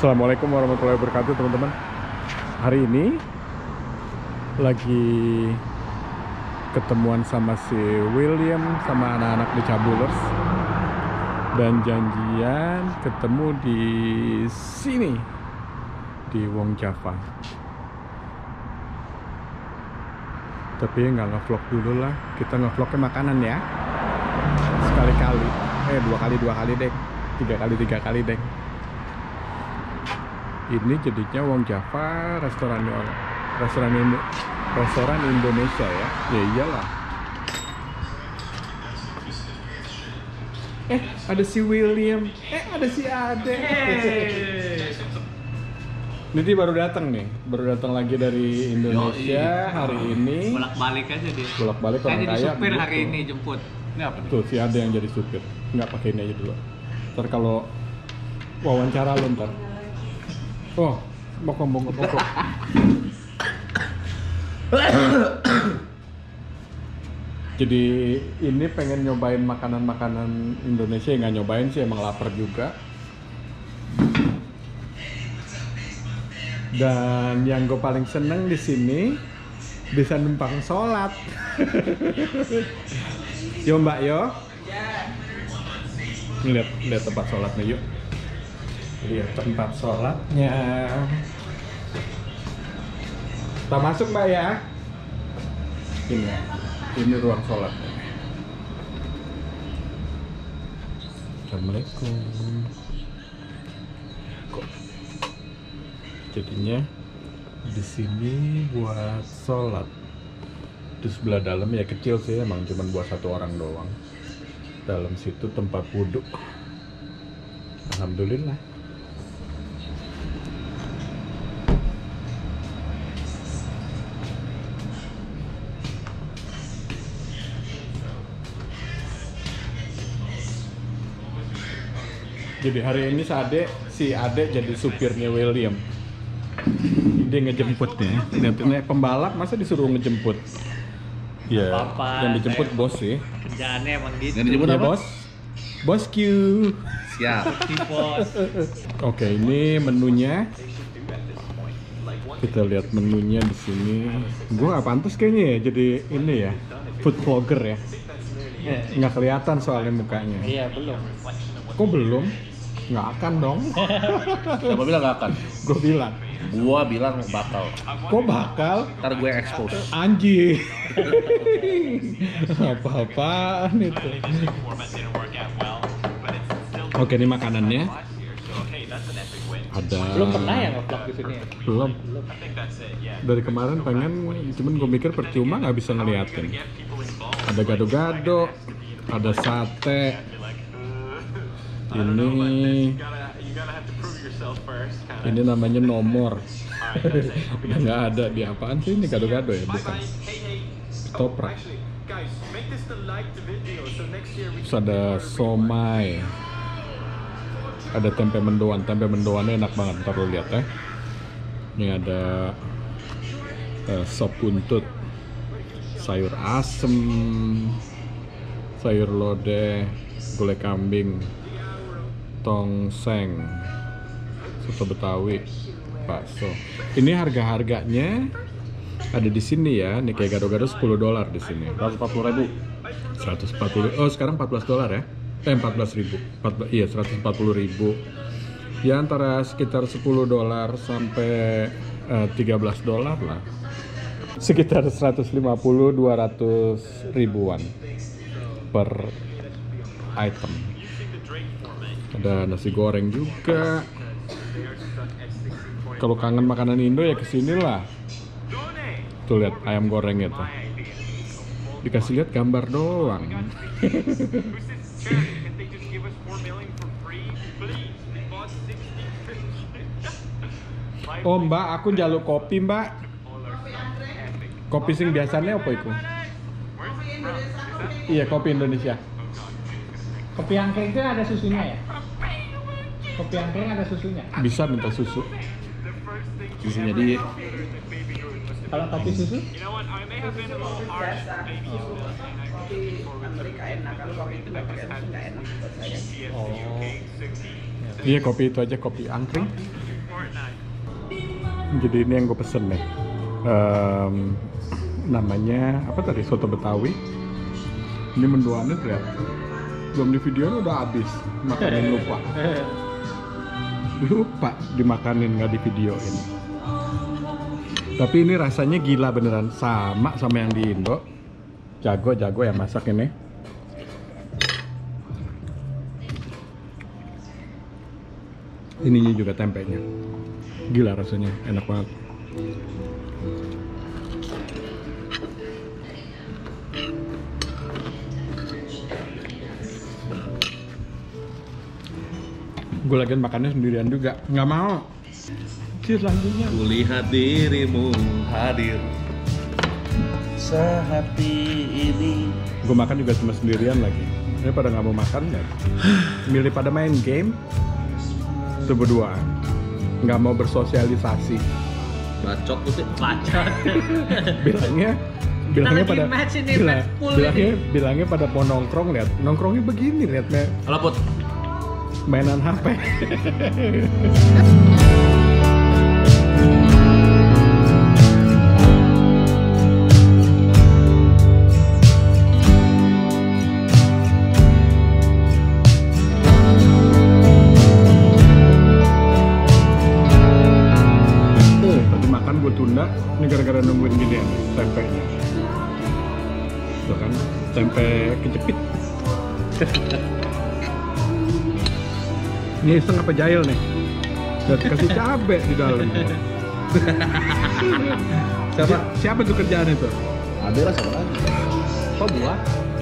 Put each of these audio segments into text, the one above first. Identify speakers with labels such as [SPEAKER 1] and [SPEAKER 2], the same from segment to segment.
[SPEAKER 1] Assalamualaikum warahmatullahi wabarakatuh teman-teman. Hari ini lagi ketemuan sama si William sama anak-anak The Cabulers dan janjian ketemu di sini di Wong Java. Tapi nggak ngevlog dulu lah, kita ngevlognya makanan ya. Sekali-kali, dua kali deh, tiga kali deh. Ini jadinya Wong Java restoran Indonesia ya. Ya iyalah. Ada si William. Ada si Ade. Ini baru datang lagi dari Indonesia. Hari ini.
[SPEAKER 2] Bolak-balik aja dia.
[SPEAKER 1] Bolak-balik orang kaya.
[SPEAKER 2] Jadi supir
[SPEAKER 1] gitu.
[SPEAKER 2] hari ini jemput. Ini apa?
[SPEAKER 1] Tuh si Ade yang jadi supir. Nggak pakai ini aja dulu. Ntar kalau wawancara lo ntar. Oh, bokong. Jadi ini pengen nyobain makanan Indonesia, nggak nyobain sih, emang lapar juga. Dan yang gue paling seneng di sini bisa numpang sholat. Yo Mbak yo. Lihat tempat sholatnya yuk. Lihat tempat sholatnya. Kita masuk Mbak ya. Ini ruang sholatnya. Assalamualaikum. Kok jadinya di sini buat sholat. Di sebelah dalam ya kecil sih, emang cuma buat satu orang doang. Dalam situ tempat wudhu. Alhamdulillah. Jadi hari ini si Ade jadi supirnya William. Dia ngejemputnya. Lihat pembalap masa disuruh ngejemput? Ya, yang dijemput bos sih.
[SPEAKER 2] Kerjaannya emang gitu.
[SPEAKER 1] Yang dijemput ya, bos? Bos Q.
[SPEAKER 2] Siap. Bos.
[SPEAKER 1] Oke, ini menunya. Kita lihat menunya di sini. Gue nggak pantas kayaknya ya jadi ini ya, food vlogger ya. Nggak kelihatan soalnya mukanya.
[SPEAKER 2] Iya, belum.
[SPEAKER 1] Kok belum? Nggak akan dong.
[SPEAKER 3] Siapa bilang nggak akan?
[SPEAKER 1] Gue bilang.
[SPEAKER 3] Gua bilang bakal.
[SPEAKER 1] Kok bakal?
[SPEAKER 3] Ntar gue expose.
[SPEAKER 1] Anjing. Apa-apaan itu? Oke, ini makanannya. Ada.
[SPEAKER 2] Belum pernah ya nge-vlog di sini ya?
[SPEAKER 1] Belum. Dari kemarin pengen, cuman gue mikir percuma nggak bisa ngeliatin. Ada gado-gado, ada sate. Ini namanya nomor. Udah nggak ada di apaan sih ini, gado-gado ya, bukan ketoprak. Terus ada somai, ada tempe mendoannya enak banget, ntar lo lihat ya. Ini ada sop buntut, sayur asem, sayur lodeh, gulai kambing, tongseng, soto Betawi, bakso. Ini harga-harganya ada di sini ya. Nih kayak gado-gado $10 di sini.
[SPEAKER 3] 140.000.
[SPEAKER 1] 140. Oh, sekarang $14 ya? 14.000. Iya, 140.000. Ya antara sekitar $10 sampai $13 lah. Sekitar 150-200 ribuan per item. Ada nasi goreng juga. Kalau kangen makanan Indo ya kesini lah. Tuh lihat ayam gorengnya tuh. Dikasih lihat gambar doang. Oh Mbak, aku njaluk kopi Mbak. Kopi sing biasanya apa itu? Iya, kopi Indonesia.
[SPEAKER 2] Kopi angkring itu ada susunya ya? Kopi angkring ada susunya?
[SPEAKER 1] Bisa minta susu.
[SPEAKER 3] Susunya dia.
[SPEAKER 2] Kalau kopi susu?
[SPEAKER 4] Kopi Amerika enak, kalau kopi itu nggak pakai susu nggak enak buat saya.
[SPEAKER 1] Iya, kopi itu aja, kopi angkring. Jadi ini yang gue pesen nih. Namanya apa tadi? Soto Betawi. Ini mendoannya lihat. Belum di videonya udah habis. Makanin lupa. Lupa dimakanin, nggak di videoin. Tapi ini rasanya gila beneran, sama yang di Indo. Jago ya masak ini. Ininya juga tempenya. Gila rasanya, enak banget. Gue lagi makannya sendirian juga, nggak mau. Selanjutnya
[SPEAKER 3] Kulihat dirimu hadir sehati ini.
[SPEAKER 1] gue makan juga cuma sendirian lagi. Ini pada nggak mau makan ya. Milih pada main game. Itu berdua. Nggak mau bersosialisasi.
[SPEAKER 3] Bacot tuh sih.
[SPEAKER 2] Bacot.
[SPEAKER 1] Bilangnya
[SPEAKER 2] lagi
[SPEAKER 1] pada
[SPEAKER 2] match ini, match full
[SPEAKER 1] bilangnya pada mau nongkrong, lihat nongkrongnya begini, lihatnya
[SPEAKER 3] Halo Put.
[SPEAKER 1] mainan HP. Tadi makan gue tunda, ini gara-gara nungguin gini ya, tempenya. Tuh kan, tempe kejepit. Ini iseng apa jahil nih? Udah dikasih cabe di dalam. Siapa tuh kerjaan itu?
[SPEAKER 3] Ada lah sama lagi.
[SPEAKER 1] Kok gua?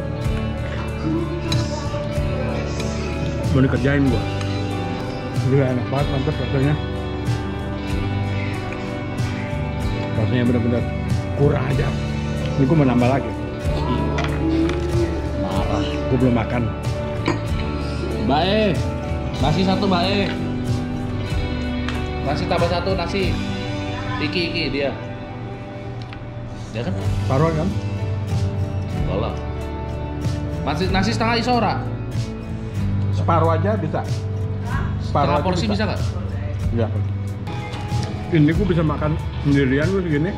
[SPEAKER 1] Mau dikerjain gua. Gila enak banget, mantap rasanya. Rasanya bener-bener kurang aja. Ini gua mau nambah lagi.
[SPEAKER 3] Marah.
[SPEAKER 1] Gua belum makan.
[SPEAKER 3] Bae. Nasi satu Bae. Nasi tambah satu nasi. Iki dia. Dia kan?
[SPEAKER 1] Taruhan kan?
[SPEAKER 3] Bola. Nasi setengah iso ora?
[SPEAKER 1] Separuh aja bisa.
[SPEAKER 3] Setengah porsi bisa nggak?
[SPEAKER 1] Enggak. Ini gue bisa makan sendirian gue segini.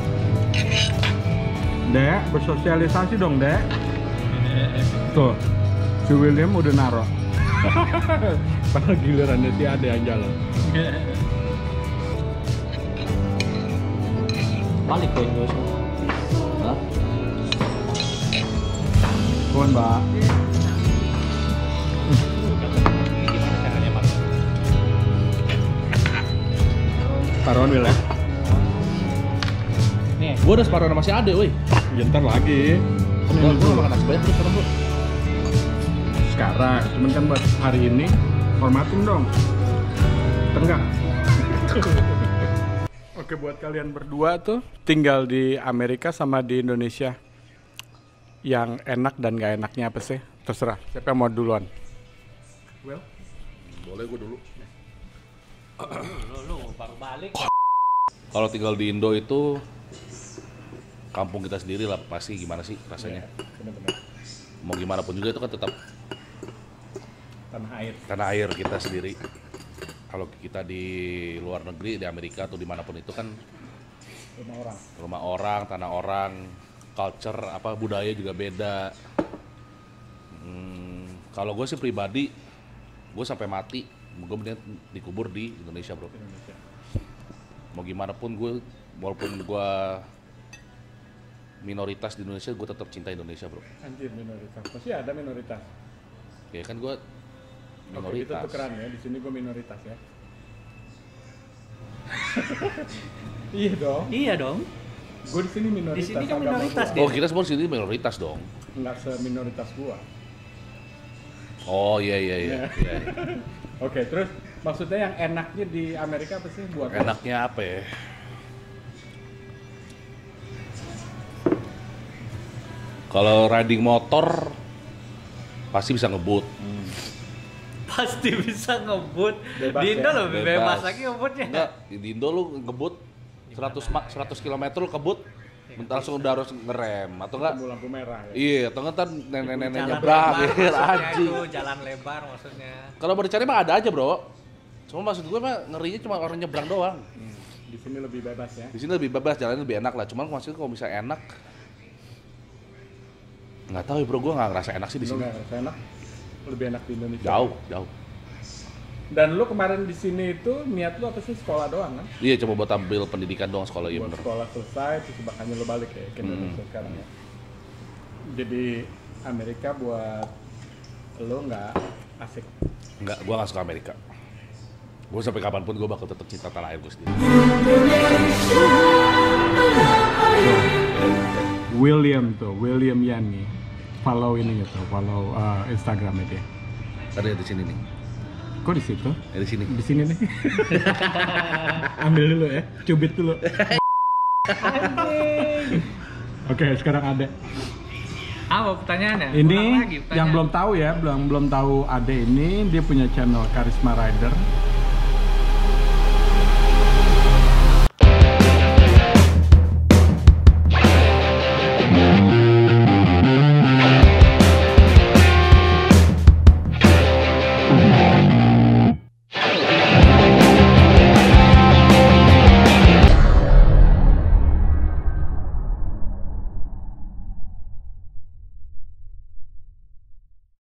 [SPEAKER 1] Dek, bersosialisasi dong, Dek. Tuh, si William udah naro. Padahal gilirannya si Ade yang jalan.
[SPEAKER 2] Balik poin gue.
[SPEAKER 3] Hah?
[SPEAKER 1] Tuan, Mbak.
[SPEAKER 2] Gimana caranya makan?
[SPEAKER 1] Taruhan Will ya.
[SPEAKER 2] Nih,
[SPEAKER 3] Gua udah separuh sama si Ade, woi.
[SPEAKER 1] Ya, ntar lagi.
[SPEAKER 3] Gua nggak makan nasi banyak terus sekarang, Bro.
[SPEAKER 1] Sekarang, cuman kan buat hari ini hormatin dong. Tenggak. Oke, buat kalian berdua tuh tinggal di Amerika sama di Indonesia, yang enak dan gak enaknya apa sih? Terserah, siapa yang mau duluan? Well,
[SPEAKER 3] Boleh gua dulu.
[SPEAKER 2] lu baru balik.
[SPEAKER 3] Kalau tinggal di Indo itu kampung kita sendiri lah, pasti gimana sih rasanya?
[SPEAKER 1] bener-bener
[SPEAKER 3] Mau gimana pun juga itu kan tetap tanah air kita sendiri. Kalau kita di luar negeri, di Amerika atau dimanapun itu kan rumah orang, tanah orang, culture apa budaya juga beda. Kalau gue sih pribadi, gue sampai mati, gue mending dikubur di Indonesia, bro. Mau gimana pun gue, walaupun gue minoritas di Indonesia, gue tetap cinta Indonesia, bro.
[SPEAKER 1] Anjir, minoritas. Masih ada minoritas.
[SPEAKER 3] Ya kan gue
[SPEAKER 1] Oke, itu
[SPEAKER 3] minoritas.
[SPEAKER 1] tukeran ya. Di sini gue minoritas ya. Iya dong.
[SPEAKER 2] Iya dong.
[SPEAKER 1] Gue di sini minoritas.
[SPEAKER 2] Di sini kan
[SPEAKER 1] agama
[SPEAKER 2] minoritas
[SPEAKER 1] gua.
[SPEAKER 2] dia.
[SPEAKER 3] Oh, kita semua di sini minoritas dong.
[SPEAKER 1] Nggak seminoritas gua.
[SPEAKER 3] Oh iya.
[SPEAKER 1] Oke, terus maksudnya yang enaknya di Amerika apa sih buat?
[SPEAKER 3] Enaknya apa ya? Kalau riding motor pasti bisa ngebut.
[SPEAKER 2] Pasti bisa ngebut.
[SPEAKER 1] Bebas
[SPEAKER 2] Di Indo
[SPEAKER 1] ya?
[SPEAKER 2] lebih bebas lagi ngebutnya.
[SPEAKER 3] Enggak, di Indo lu ngebut 100 km lu kebut, langsung udah harus ngerem atau enggak?
[SPEAKER 1] Lampu merah ya.
[SPEAKER 3] Iya, atau enggak ntar nenek-nenek
[SPEAKER 2] Jalan
[SPEAKER 3] nyebrang
[SPEAKER 2] lebar
[SPEAKER 3] ya,
[SPEAKER 2] maksudnya
[SPEAKER 3] anjing.
[SPEAKER 2] itu, jalan lebar maksudnya.
[SPEAKER 3] Kalau mau dicari mah ada aja, bro. Cuma maksud gue mah ngerinya cuma orang nyebrang doang.
[SPEAKER 1] Di sini lebih bebas ya.
[SPEAKER 3] Di sini lebih bebas, jalannya lebih enak lah. Cuman maksudnya kalau bisa enak, nggak tahu ya bro, gue nggak ngerasa enak sih di
[SPEAKER 1] Lu
[SPEAKER 3] sini.
[SPEAKER 1] nggak ngerasa enak? Lebih enak di Indonesia.
[SPEAKER 3] Jauh.
[SPEAKER 1] Dan lu kemarin di sini itu niat lu apa sih, sekolah doang kan?
[SPEAKER 3] Iya, coba buat ambil pendidikan doang sekolah, iya
[SPEAKER 1] Buat
[SPEAKER 3] bener.
[SPEAKER 1] sekolah selesai terus makanya lu balik ya ke Indonesia sekarang ya. Jadi Amerika buat lu nggak asik.
[SPEAKER 3] Enggak, gue nggak suka Amerika. Gue sampai kapanpun gue bakal tetap cinta tanah air gue sendiri.
[SPEAKER 1] William Yani. Follow ini gitu, follow Instagramnya dia.
[SPEAKER 3] Tadi di sini nih.
[SPEAKER 1] Kok di situ?
[SPEAKER 3] Di sini.
[SPEAKER 1] Di sini nih. Ambil dulu ya, cubit dulu. Oke, sekarang Ade.
[SPEAKER 2] Apa pertanyaannya?
[SPEAKER 1] Ini
[SPEAKER 2] Ulang lagi pertanyaan.
[SPEAKER 1] yang belum tahu ya, belum tahu Ade ini, dia punya channel Karisma Rider.